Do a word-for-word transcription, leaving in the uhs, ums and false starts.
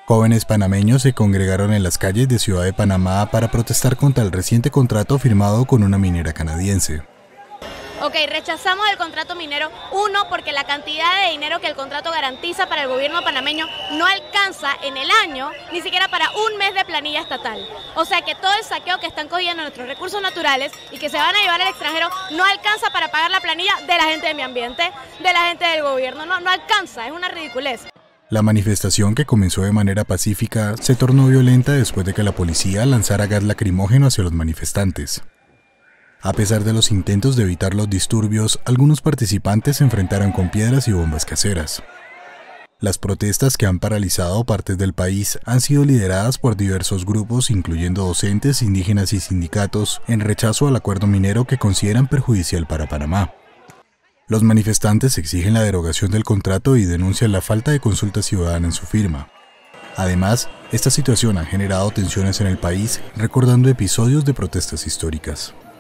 Jóvenes panameños se congregaron en las calles de Ciudad de Panamá para protestar contra el reciente contrato firmado con una minera canadiense. Ok, rechazamos el contrato minero, uno, porque la cantidad de dinero que el contrato garantiza para el gobierno panameño no alcanza en el año, ni siquiera para un mes de planilla estatal. O sea que todo el saqueo que están cogiendo nuestros recursos naturales y que se van a llevar al extranjero no alcanza para pagar la planilla de la gente de mi ambiente, de la gente del gobierno, no, no alcanza, es una ridiculez. La manifestación, que comenzó de manera pacífica, se tornó violenta después de que la policía lanzara gas lacrimógeno hacia los manifestantes. A pesar de los intentos de evitar los disturbios, algunos participantes se enfrentaron con piedras y bombas caseras. Las protestas, que han paralizado partes del país, han sido lideradas por diversos grupos, incluyendo docentes, indígenas y sindicatos, en rechazo al acuerdo minero que consideran perjudicial para Panamá. Los manifestantes exigen la derogación del contrato y denuncian la falta de consulta ciudadana en su firma. Además, esta situación ha generado tensiones en el país, recordando episodios de protestas históricas.